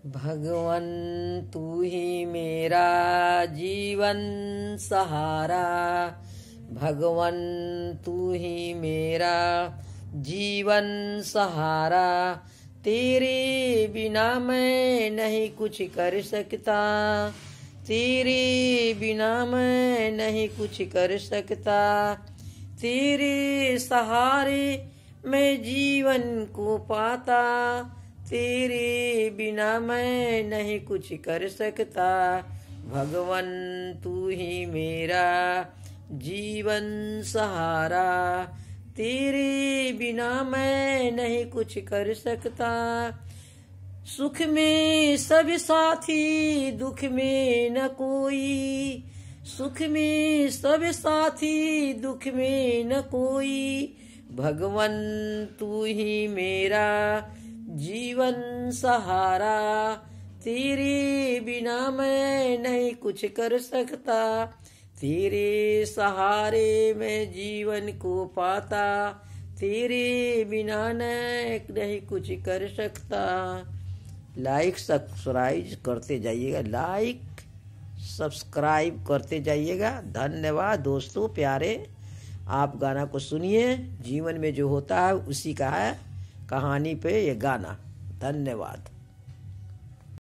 भगवन तू ही मेरा जीवन सहारा, भगवन तू ही मेरा जीवन सहारा। तेरे बिना मैं नहीं कुछ कर सकता, तेरे बिना मैं नहीं कुछ कर सकता। तेरे सहारे मैं जीवन को पाता, तेरे बिना मैं नहीं कुछ कर सकता। भगवन तू ही मेरा जीवन सहारा, तेरे बिना मैं नहीं कुछ कर सकता। सुख में सब साथी, दुख में न कोई, सुख में सब साथी, दुख में न कोई। भगवन तू ही मेरा जीवन सहारा, तेरे बिना मैं नहीं कुछ कर सकता। तेरे सहारे मैं जीवन को पाता, तेरे बिना नहीं कुछ कर सकता। लाइक सब्सक्राइब करते जाइएगा, लाइक सब्सक्राइब करते जाइएगा। धन्यवाद दोस्तों प्यारे। आप गाना को सुनिए, जीवन में जो होता है उसी का है कहानी पे ये गाना। धन्यवाद।